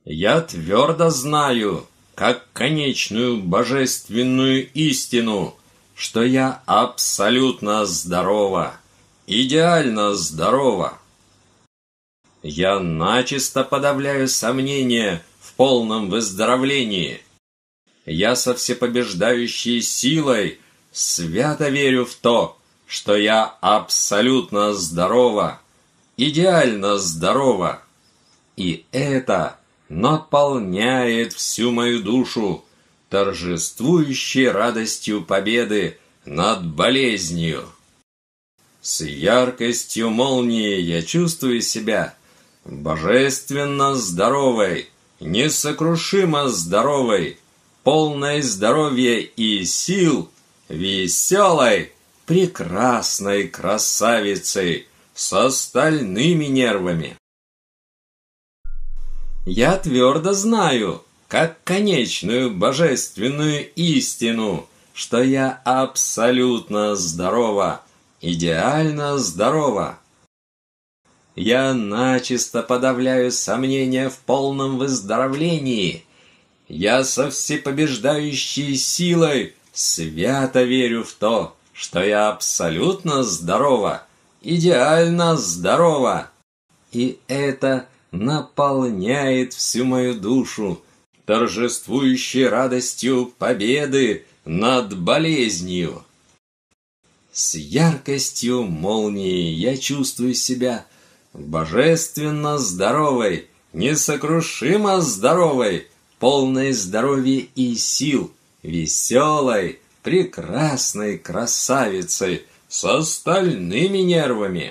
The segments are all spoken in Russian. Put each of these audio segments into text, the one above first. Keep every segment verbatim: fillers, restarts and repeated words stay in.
Я твердо знаю, как конечную божественную истину, что я абсолютно здорова, идеально здорова. Я начисто подавляю сомнения в полном выздоровлении. Я со всепобеждающей силой свято верю в то, что я абсолютно здорова, идеально здорова. И это наполняет всю мою душу торжествующей радостью победы над болезнью. С яркостью молнии я чувствую себя божественно здоровой, несокрушимо здоровой, полной здоровья и сил, веселой, прекрасной красавицей с остальными нервами. Я твердо знаю, как конечную божественную истину, что я абсолютно здорова, идеально здорова. Я начисто подавляю сомнения в полном выздоровлении. Я со всепобеждающей силой свято верю в то, что я абсолютно здорова, идеально здорова. И это наполняет всю мою душу торжествующей радостью победы над болезнью. С яркостью молнии я чувствую себя божественно здоровой, несокрушимо здоровой, полной здоровья и сил, веселой, прекрасной красавицей с остальными нервами.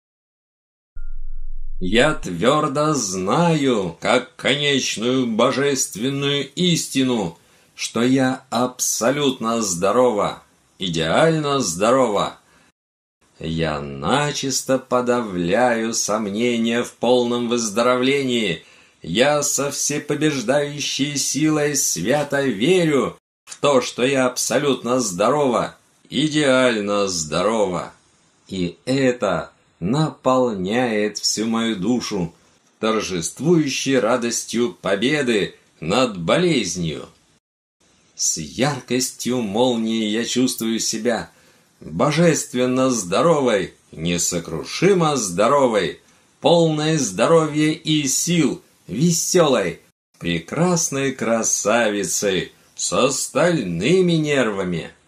Я твердо знаю, как конечную божественную истину, что я абсолютно здорова, идеально здорова. Я начисто подавляю сомнения в полном выздоровлении. Я со всепобеждающей силой свято верю в то, что я абсолютно здорова, идеально здорова. И это наполняет всю мою душу торжествующей радостью победы над болезнью. С яркостью молнии я чувствую себя божественно здоровой, несокрушимо здоровой, полной здоровья и сил, веселой, прекрасной красавицей с остальными нервами.